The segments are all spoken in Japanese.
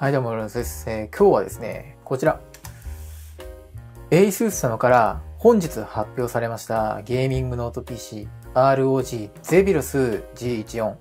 はい、どうも、です。今日はですね、こちら、ASUS 様から本日発表されましたゲーミングノート PC ROG Zephyrus G14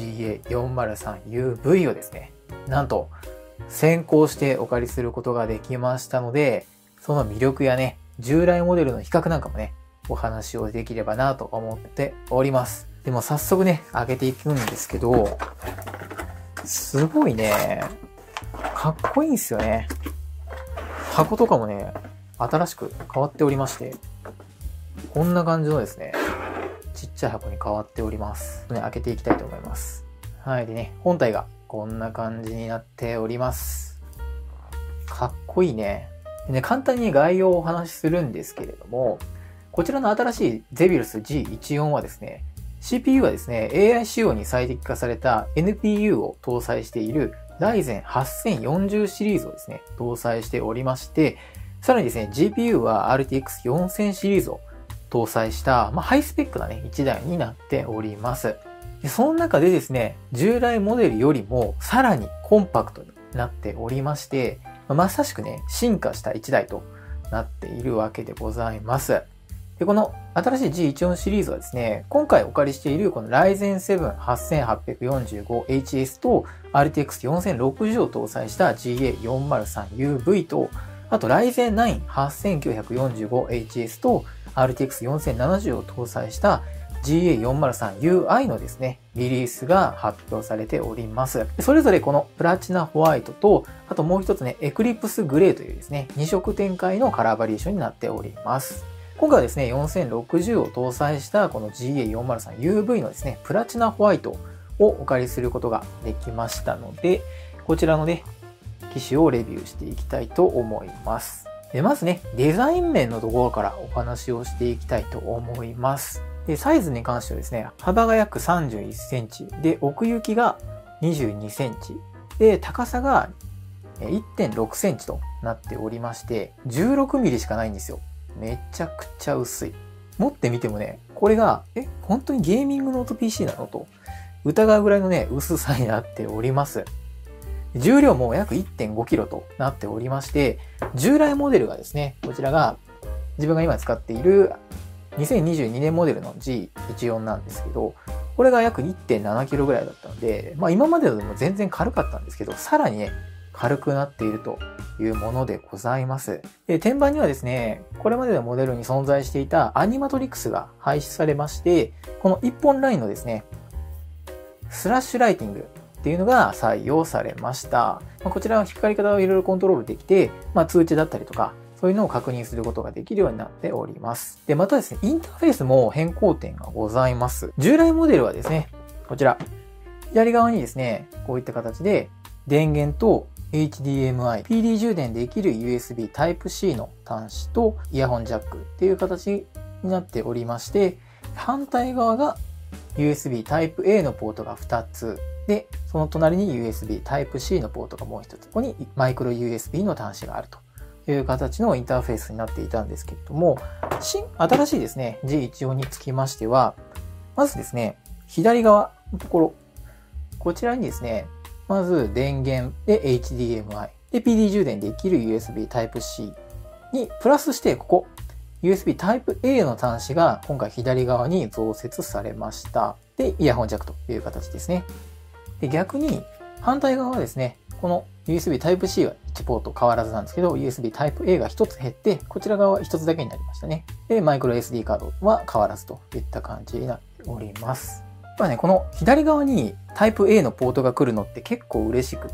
GA403UV をですね、なんと先行してお借りすることができましたので、その魅力やね、従来モデルの比較なんかもね、お話をできればなと思っております。でも早速ね、開けていくんですけど、すごいね、かっこいいんですよね。箱とかもね、新しく変わっておりまして、こんな感じのですね、ちっちゃい箱に変わっております。ね、開けていきたいと思います。はい。でね、本体がこんな感じになっております。かっこいいね。でね、簡単に概要をお話しするんですけれども、こちらの新しい Zephyrus G14 はですね、CPU はですね、AI 仕様に最適化された NPU を搭載しているRyzen 8040シリーズをですね、搭載しておりまして、さらにですね、GPU は RTX 4000シリーズを搭載した、ハイスペックなね、1台になっております。でその中でですね、従来モデルよりもさらにコンパクトになっておりまして、まさしくね、進化した1台となっているわけでございます。で、この新しい G14 シリーズはですね、今回お借りしているこの Ryzen 7 8845HS と RTX 4060を搭載した GA403UV と、あと Ryzen 9 8945HS と RTX 4070を搭載した GA403UI のですね、リリースが発表されております。それぞれこのプラチナホワイトと、あともう一つね、エクリプスグレーというですね、2色展開のカラーバリエーションになっております。今回はですね、4060を搭載したこの GA403UV のですね、プラチナホワイトをお借りすることができましたので、こちらのね、機種をレビューしていきたいと思います。でまずね、デザイン面のところからお話をしていきたいと思います。でサイズに関してはですね、幅が約31センチ、で、奥行きが22センチ、で、高さが 1.6 センチとなっておりまして、16ミリしかないんですよ。めちゃくちゃ薄い。持ってみてもね、これが、本当にゲーミングノート PC なのと疑うぐらいのね、薄さになっております。重量も約 1.5 キロとなっておりまして、従来モデルがですね、こちらが自分が今使っている2022年モデルの G14 なんですけど、これが約 1.7 キロぐらいだったので、今までのでも全然軽かったんですけど、さらにね、軽くなっているというものでございます。で、天板にはですね、これまでのモデルに存在していたアニマトリクスが廃止されまして、この1本ラインのですね、スラッシュライティングっていうのが採用されました。こちらは光り方をいろいろコントロールできて、通知だったりとか、そういうのを確認することができるようになっております。で、またですね、インターフェースも変更点がございます。従来モデルはですね、こちら、左側にですね、こういった形で電源とHDMI、PD 充電できる USB Type-C の端子とイヤホンジャックっていう形になっておりまして、反対側が USB Type-A のポートが2つ、で、その隣に USB Type-C のポートがもう1つ、ここにマイクロ USB の端子があるという形のインターフェースになっていたんですけれども、新しいですね、G14 につきましては、まずですね、左側のところ、こちらにですね、まず電源で HDMI で PD 充電できる USB Type-C にプラスしてここ USB Type-A の端子が今回左側に増設されました。で、イヤホンジャックという形ですね。で、逆に反対側はですね、この USB Type-C は1ポート変わらずなんですけど、USB Type-A が1つ減って、こちら側は1つだけになりましたね。で、マイクロ SD カードは変わらずといった感じになっております。この左側にタイプ A のポートが来るのって結構嬉しくって、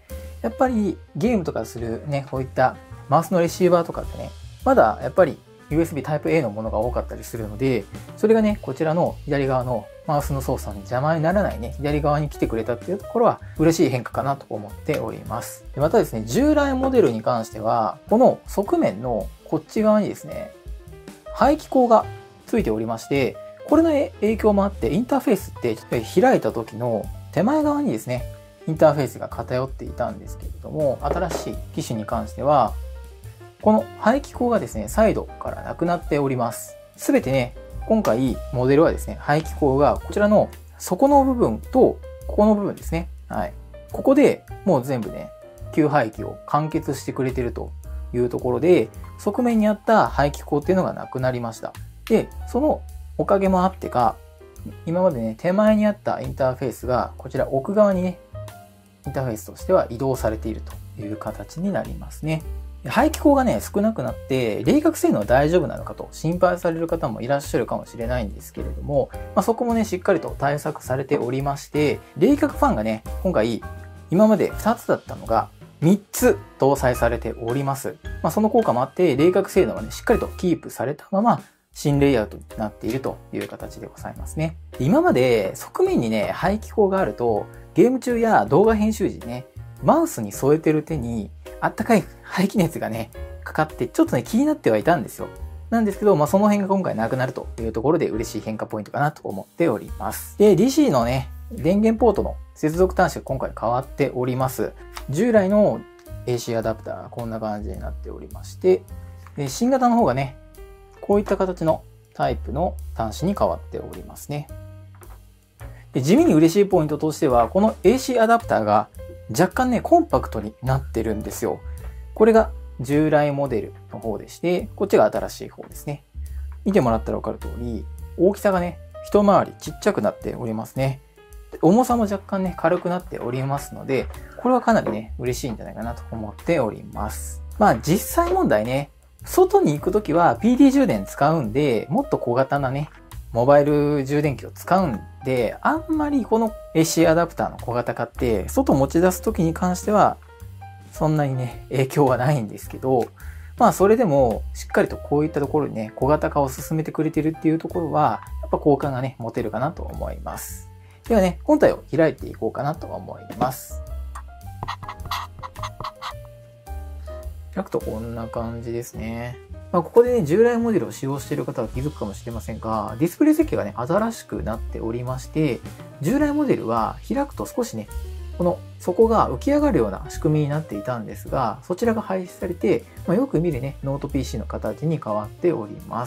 やっぱりゲームとかするね、こういったマウスのレシーバーとかってね、まだやっぱり USB タイプ A のものが多かったりするので、それがね、こちらの左側のマウスの操作に邪魔にならないね、左側に来てくれたっていうところは嬉しい変化かなと思っております。でまたですね、従来モデルに関しては、この側面のこっち側にですね、排気口がついておりまして、これの影響もあって、インターフェースって開いた時の手前側にですね、インターフェースが偏っていたんですけれども、新しい機種に関しては、この排気口がですね、サイドからなくなっております。すべてね、今回モデルはですね、排気口がこちらの底の部分と、ここの部分ですね。はい。ここでもう全部ね、 給排気を完結してくれてるというところで、側面にあった排気口っていうのがなくなりました。で、そのおかげもあってか、今までね、手前にあったインターフェースが、こちら奥側にね、インターフェースとしては移動されているという形になりますね。排気口がね、少なくなって、冷却性能は大丈夫なのかと心配される方もいらっしゃるかもしれないんですけれども、そこもね、しっかりと対策されておりまして、冷却ファンがね、今回、今まで2つだったのが、3つ搭載されております。その効果もあって、冷却性能がね、しっかりとキープされたまま、新レイアウトになっているという形でございますね。今まで側面にね、排気口があると、ゲーム中や動画編集時ね、マウスに添えてる手にあったかい排気熱がね、かかってちょっとね、気になってはいたんですよ。なんですけど、その辺が今回なくなるというところで嬉しい変化ポイントかなと思っております。で、DC のね、電源ポートの接続端子が今回変わっております。従来の AC アダプターがこんな感じになっておりまして、で新型の方がね、こういった形のタイプの端子に変わっておりますね。で地味に嬉しいポイントとしては、この AC アダプターが若干ね、コンパクトになってるんですよ。これが従来モデルの方でして、こっちが新しい方ですね。見てもらったらわかる通り、大きさがね、一回りちっちゃくなっておりますね。重さも若干ね、軽くなっておりますので、これはかなりね、嬉しいんじゃないかなと思っております。実際問題ね、外に行くときは PD 充電使うんで、もっと小型なね、モバイル充電器を使うんで、あんまりこの AC アダプターの小型化って、外持ち出すときに関しては、そんなにね、影響はないんですけど、それでも、しっかりとこういったところにね、小型化を進めてくれてるっていうところは、やっぱ好感がね、持てるかなと思います。ではね、本体を開いていこうかなと思います。開くとこんな感じですね。ここでね、従来モデルを使用している方は気づくかもしれませんが、ディスプレイ設計がね、新しくなっておりまして、従来モデルは開くと少しね、この底が浮き上がるような仕組みになっていたんですが、そちらが廃止されて、よく見るね、ノート PC の形に変わっております。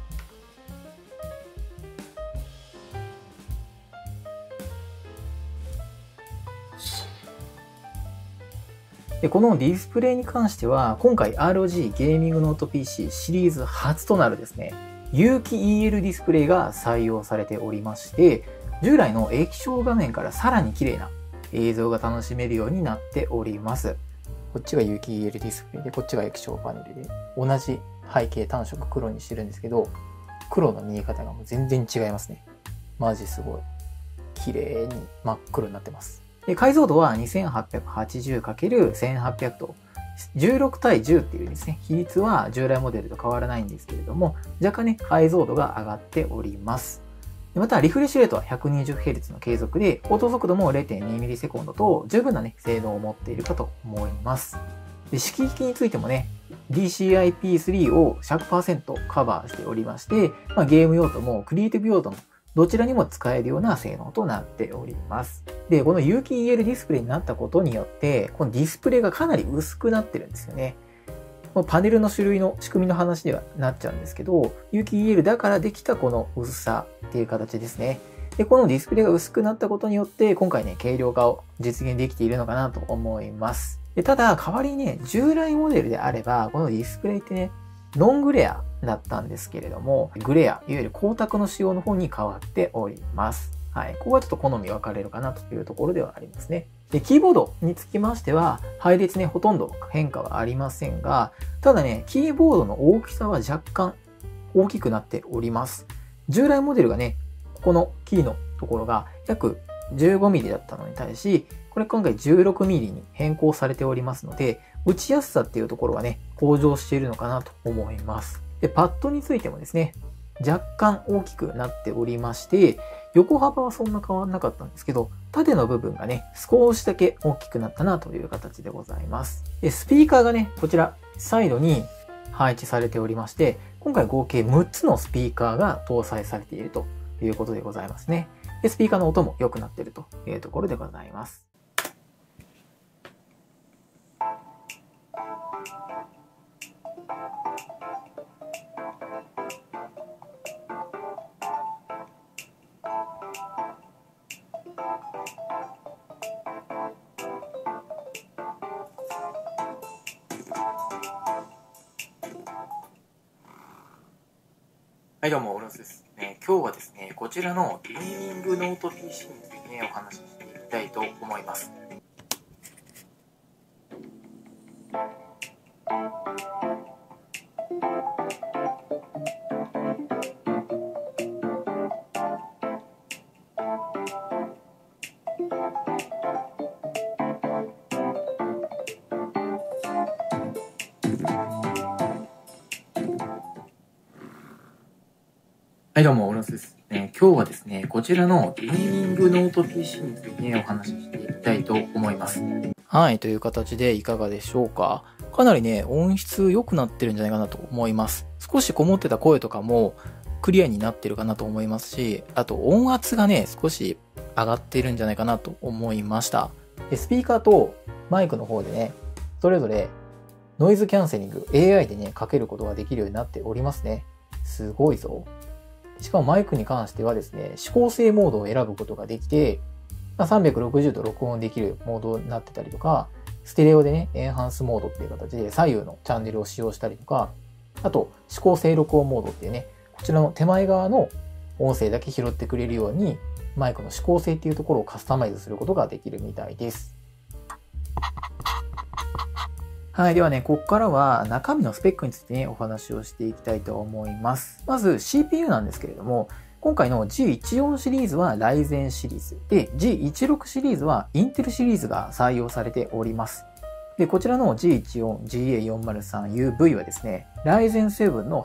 で、このディスプレイに関しては、今回 ROG ゲーミングノート PC シリーズ初となるですね、有機 EL ディスプレイが採用されておりまして、従来の液晶画面からさらに綺麗な映像が楽しめるようになっております。こっちが有機 EL ディスプレイで、こっちが液晶パネルで、同じ背景単色黒にしてるんですけど、黒の見え方がもう全然違いますね。マジすごい。綺麗に真っ黒になってます。で解像度は 2880×1800 と、16対10っていうですね、比率は従来モデルと変わらないんですけれども、若干ね、解像度が上がっております。また、リフレッシュレートは 120Hz の継続で、応答速度も 0.2ms と十分なね、性能を持っているかと思います。で色域についてもね、DCI-P3 を 100% カバーしておりまして、ゲーム用途もクリエイティブ用途もどちらにも使えるような性能となっております。で、この有機 EL ディスプレイになったことによって、このディスプレイがかなり薄くなってるんですよね。パネルの種類の仕組みの話ではなっちゃうんですけど、有機 EL だからできたこの薄さっていう形ですね。で、このディスプレイが薄くなったことによって、今回ね、軽量化を実現できているのかなと思います。でただ、代わりにね、従来モデルであれば、このディスプレイってね、ノングレアだったんですけれども、グレア、いわゆる光沢の仕様の方に変わっております。はい。ここはちょっと好み分かれるかなというところではありますね。で、キーボードにつきましては、配列ね、ほとんど変化はありませんが、ただね、キーボードの大きさは若干大きくなっております。従来モデルがね、ここのキーのところが約 15mm だったのに対し、これ今回 16mm に変更されておりますので、打ちやすさっていうところはね、向上しているのかなと思います。で、パッドについてもですね、若干大きくなっておりまして、横幅はそんな変わらなかったんですけど、縦の部分がね、少しだけ大きくなったなという形でございます。で、スピーカーがね、こちら、サイドに配置されておりまして、今回合計6つのスピーカーが搭載されているということでございますね。で、スピーカーの音も良くなっているというところでございます。 はいどうも、オルンスです。今日はですね、こちらのゲーミングノート PC についてね、お話ししていきたいと思います。はいどうも、オルンスです。今日はですね、こちらのゲーミングノート PC についてね、お話ししていきたいと思います。はい、という形でいかがでしょうか。かなりね、音質良くなってるんじゃないかなと思います。少しこもってた声とかもクリアになってるかなと思いますし、あと音圧がね、少し上がってるんじゃないかなと思いました。でスピーカーとマイクの方でね、それぞれノイズキャンセリング、AI でね、かけることができるようになっておりますね。すごいぞ。しかもマイクに関してはですね、指向性モードを選ぶことができて、360度録音できるモードになってたりとか、ステレオでね、エンハンスモードっていう形で左右のチャンネルを使用したりとか、あと指向性録音モードっていうね、こちらの手前側の音声だけ拾ってくれるように、マイクの指向性っていうところをカスタマイズすることができるみたいです。はい。ではね、ここからは中身のスペックについてね、お話をしていきたいと思います。まず CPU なんですけれども、今回の G14 シリーズは Ryzen シリーズ。で、G16 シリーズは Intel シリーズが採用されております。で、こちらの G14 GA403UV はですね、Ryzen 7の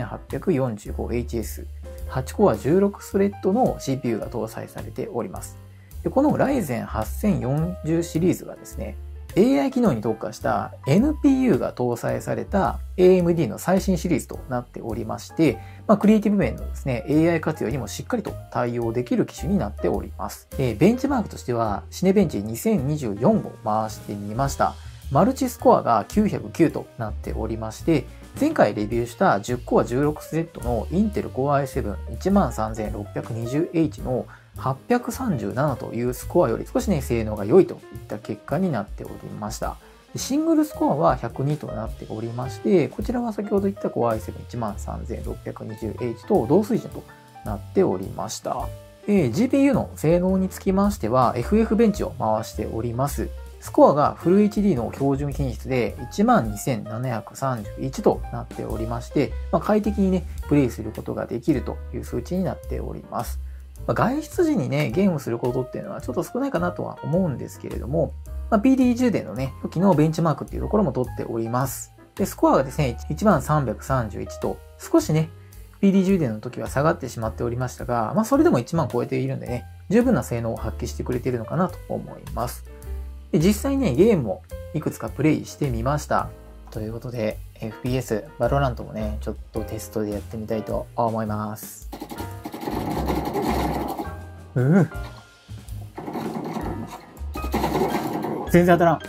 8845HS、8コア16スレッドの CPU が搭載されております。で、この Ryzen 8040シリーズがですね、AI 機能に特化した NPU が搭載された AMD の最新シリーズとなっておりまして、クリエイティブ面のですね、AI 活用にもしっかりと対応できる機種になっております。ベンチマークとしては、シネベンチ2024を回してみました。マルチスコアが909となっておりまして、前回レビューした10コア16スレッドの Intel Core i7-13620H の837というスコアより少しね、性能が良いといった結果になっておりました。シングルスコアは102となっておりまして、こちらは先ほど言った Core i7-13620H と同水準となっておりました。GPU の性能につきましては FF ベンチを回しております。スコアがフル HD の標準品質で 12731 となっておりまして、快適にね、プレイすることができるという数値になっております。外出時にね、ゲームすることっていうのはちょっと少ないかなとは思うんですけれども、PD 充電のね、時のベンチマークっていうところも取っております。で、スコアがですね、10331と、少しね、PD 充電の時は下がってしまっておりましたが、それでも1万超えているんでね、十分な性能を発揮してくれているのかなと思います。で、実際ね、ゲームもいくつかプレイしてみました。ということで、FPS、バロラントもね、ちょっとテストでやってみたいと思います。全然当たらん。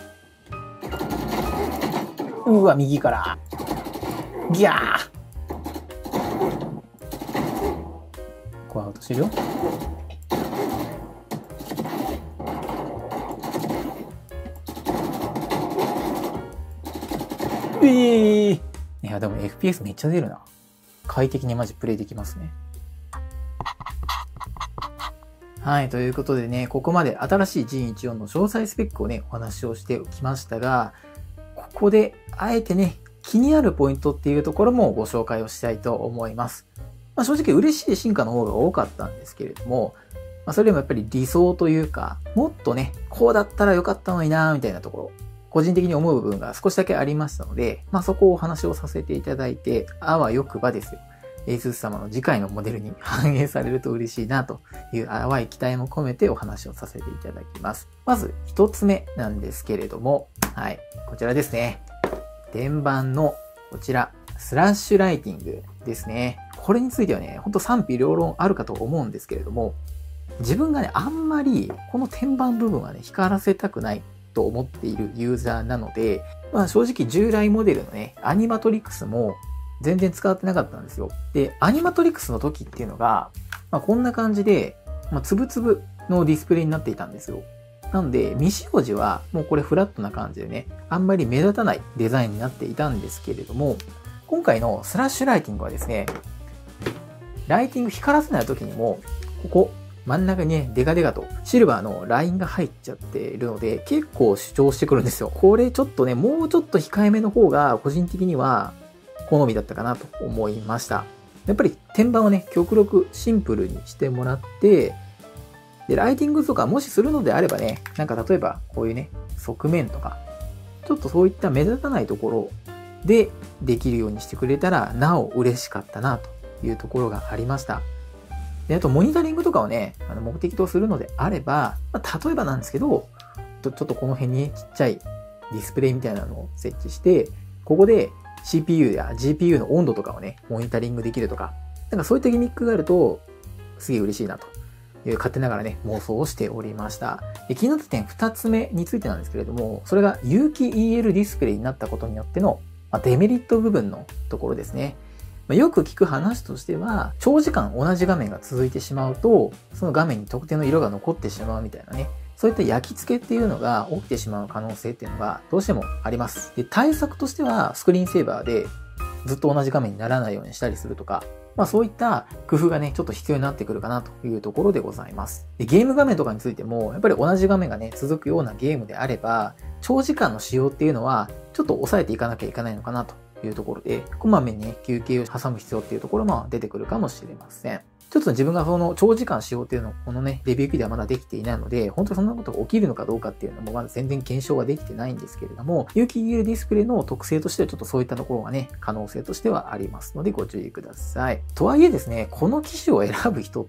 うわ、右から。ギャー。こうアウトしてるよ。いや、でも FPS めっちゃ出るな。快適にマジプレイできますね。はい。ということでね、ここまで新しい G14 の詳細スペックをね、お話をしておきましたが、ここで、あえてね、気になるポイントっていうところもご紹介をしたいと思います。正直嬉しい進化の方が多かったんですけれども、それでもやっぱり理想というか、もっとね、こうだったらよかったのになーみたいなところ、個人的に思う部分が少しだけありましたので、そこをお話をさせていただいて、あわよくばですよ。ASUS 様の次回のモデルに反映されると嬉しいなという淡い期待も込めてお話をさせていただきます。まず一つ目なんですけれども、はい、こちらですね。電板のこちら、スラッシュライティングですね。これについてはね、ほんと賛否両論あるかと思うんですけれども、自分がね、あんまりこの天板部分はね、光らせたくないと思っているユーザーなので、正直従来モデルのね、アニマトリクスも全然使ってなかったんですよ。で、アニマトリクスの時っていうのが、こんな感じで、つぶつぶのディスプレイになっていたんですよ。なので、未使用時はもうこれフラットな感じでね、あんまり目立たないデザインになっていたんですけれども、今回のスラッシュライティングはですね、 ライティング光らせない時にも、ここ、真ん中にね、デカデカとシルバーのラインが入っちゃっているので、結構主張してくるんですよ。これちょっとね、もうちょっと控えめの方が、個人的には好みだったかなと思いました。やっぱり天板をね、極力シンプルにしてもらって、で、ライティングとかもしするのであればね、なんか例えばこういうね、側面とか、ちょっとそういった目立たないところでできるようにしてくれたら、なお嬉しかったなというところがありました。で、あとモニタリングとかをね、目的とするのであれば、例えばなんですけど、ちょっとこの辺にちっちゃいディスプレイみたいなのを設置して、ここで CPU や GPU の温度とかをね、モニタリングできるとか、なんかそういったギミックがあると、すげえ嬉しいなという勝手ながらね、妄想をしておりました。で、気になった点2つ目についてなんですけれども、それが有機 EL ディスプレイになったことによってのデメリット部分のところですね。よく聞く話としては、長時間同じ画面が続いてしまうと、その画面に特定の色が残ってしまうみたいなね、そういった焼き付けっていうのが起きてしまう可能性っていうのがどうしてもあります。で、対策としてはスクリーンセーバーでずっと同じ画面にならないようにしたりするとか、そういった工夫がね、ちょっと必要になってくるかなというところでございます。で、ゲーム画面とかについても、やっぱり同じ画面がね、続くようなゲームであれば、長時間の使用っていうのは、ちょっと抑えていかなきゃいけないのかなというところで、こまめにね、休憩を挟む必要っていうところも出てくるかもしれません。ちょっと自分がその長時間使用っていうのをこのね、レビュー記ではまだできていないので、本当にそんなことが起きるのかどうかっていうのもまだ全然検証ができてないんですけれども、有機 EL ディスプレイの特性としてはちょっとそういったところがね、可能性としてはありますのでご注意ください。とはいえですね、この機種を選ぶ人って、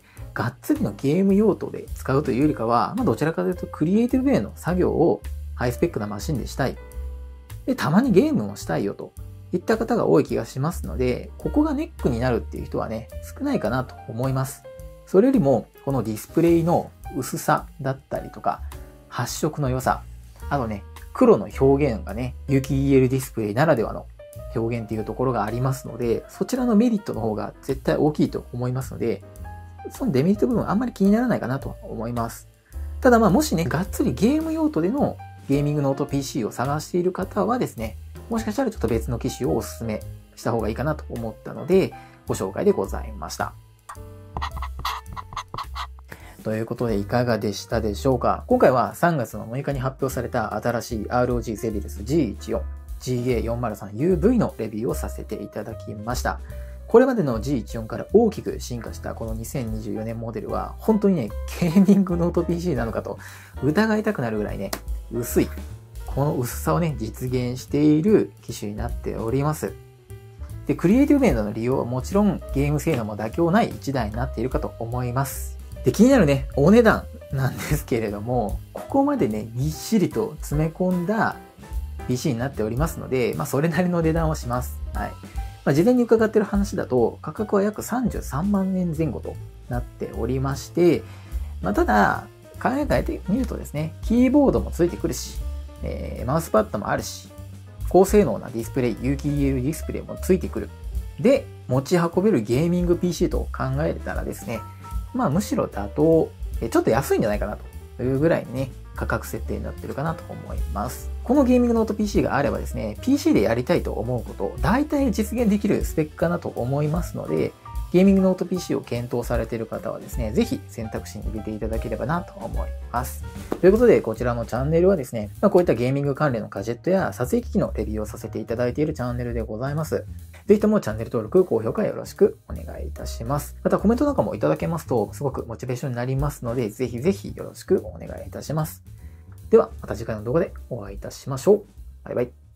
がっつりのゲーム用途で使うというよりかは、どちらかというとクリエイティブ面の作業をハイスペックなマシンでしたい。で、たまにゲームもしたいよといった方が多い気がしますので、ここがネックになるっていう人はね、少ないかなと思います。それよりも、このディスプレイの薄さだったりとか、発色の良さ、あとね、黒の表現がね、有機 EL ディスプレイならではの表現っていうところがありますので、そちらのメリットの方が絶対大きいと思いますので、そのデメリット部分あんまり気にならないかなと思います。ただもしね、がっつりゲーム用途でのゲーミングノート PC を探している方はですね、もしかしたらちょっと別の機種をお勧めした方がいいかなと思ったので、ご紹介でございました。ということでいかがでしたでしょうか。今回は3月の6日に発表された新しい ROG Zephyrus G14 GA403UV のレビューをさせていただきました。これまでの G14 から大きく進化したこの2024年モデルは本当にね、ゲーミングノート PC なのかと疑いたくなるぐらいね、薄い。この薄さをね、実現している機種になっております。で、クリエイティブ面での利用はもちろんゲーム性能も妥協ない1台になっているかと思います。で、気になるね、お値段なんですけれども、ここまでね、ぎっしりと詰め込んだ PC になっておりますので、それなりの値段をします。はい。事前に伺っている話だと、価格は約33万円前後となっておりまして、ただ、考えてみるとですね、キーボードもついてくるし、マウスパッドもあるし、高性能なディスプレイ、有機 EL ディスプレイもついてくる。で、持ち運べるゲーミング PC と考えたらですね、むしろ妥当、ちょっと安いんじゃないかなというぐらいにね、価格設定になってるかなと思います。このゲーミングノート PC があればですね、PC でやりたいと思うこと、大体実現できるスペックかなと思いますので、ゲーミングノート PC を検討されている方はですね、ぜひ選択肢に入れていただければなと思います。ということで、こちらのチャンネルはですね、こういったゲーミング関連のガジェットや撮影機器のレビューをさせていただいているチャンネルでございます。ぜひともチャンネル登録、高評価よろしくお願いいたします。またコメントなんかもいただけますと、すごくモチベーションになりますので、ぜひぜひよろしくお願いいたします。では、また次回の動画でお会いいたしましょう。バイバイ。